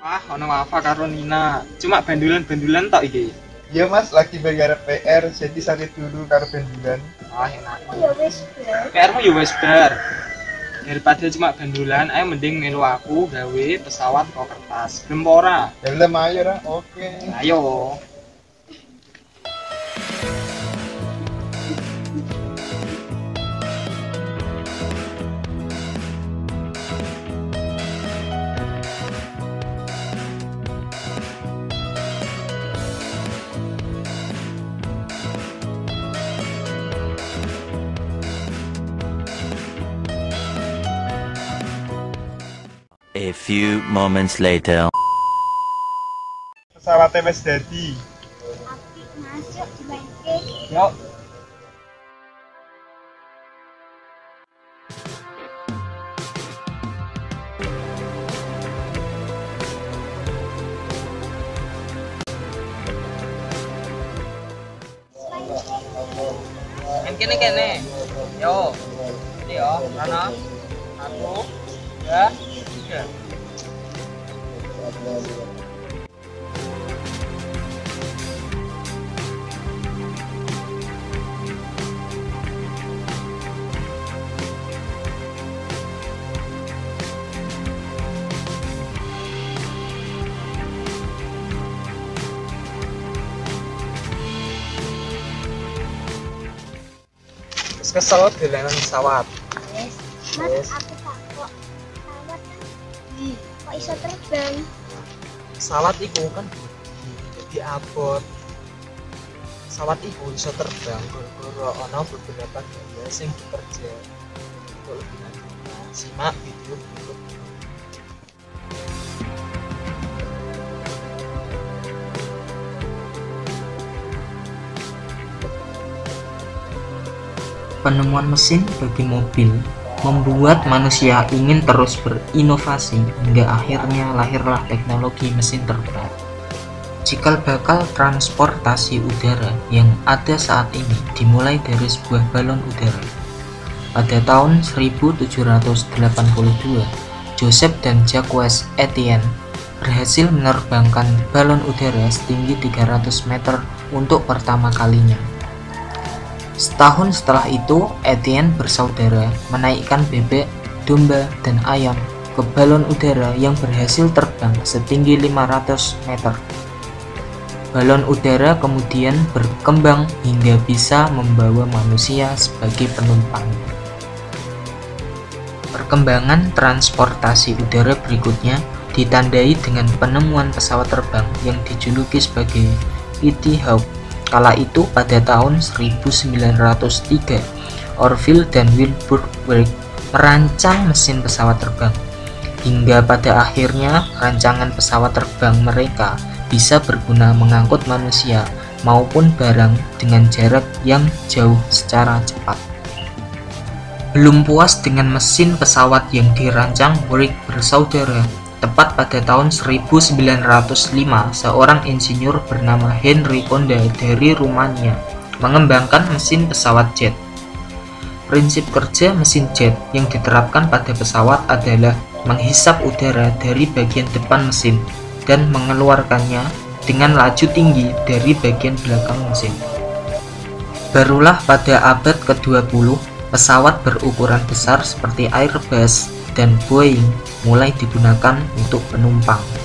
Ah, ono Wafa karo Nina. Cuma bandulan-bandulan tok iki. Iya mas, lagi bayar PR, jadi sakit dulu karo bendulan. Ah, enak. Ya wis, Bro. PR-mu ya wis bar. Daripada cuma bandulan, ayo mending melu aku gawe pesawat kok kertas. Gelem ora? Ya udah ayo lah, oke. Ayo. A few moments later. Pesawatnya wis dadi. Apik Mas, yuk dimainke. Yuk. Main kene. Yo. Ini yo, Rana. 1, 2, 3. Kesel dolanan pesawat. Yes. Yes. Mas, aku tak kok. Pesawat kan kok iso terbang. Pesawat iku kan jadi abot. Pesawat iku iso terbang gara-gara ana beberapa gaya sing bekerja. Untuk lebih lanjut, simak video berikut. Penemuan mesin bagi mobil membuat manusia ingin terus berinovasi hingga akhirnya lahirlah teknologi mesin terbang. Cikal bakal transportasi udara yang ada saat ini dimulai dari sebuah balon udara. Pada tahun 1782, Joseph dan Jacques Etienne berhasil menerbangkan balon udara setinggi 300 meter untuk pertama kalinya. Setahun setelah itu, Etienne bersaudara menaikkan bebek, domba, dan ayam ke balon udara yang berhasil terbang setinggi 500 meter. Balon udara kemudian berkembang hingga bisa membawa manusia sebagai penumpang. Perkembangan transportasi udara berikutnya ditandai dengan penemuan pesawat terbang yang dijuluki sebagai E.T. Hawk. Kala itu pada tahun 1903, Orville dan Wilbur Wright merancang mesin pesawat terbang. Hingga pada akhirnya rancangan pesawat terbang mereka bisa berguna mengangkut manusia maupun barang dengan jarak yang jauh secara cepat. Belum puas dengan mesin pesawat yang dirancang Wright bersaudara, tepat pada tahun 1905, seorang insinyur bernama Henry Fonda dari Rumania mengembangkan mesin pesawat jet. Prinsip kerja mesin jet yang diterapkan pada pesawat adalah menghisap udara dari bagian depan mesin dan mengeluarkannya dengan laju tinggi dari bagian belakang mesin. Barulah pada abad ke-20, pesawat berukuran besar seperti Airbus dan Boeing mulai digunakan untuk penumpang.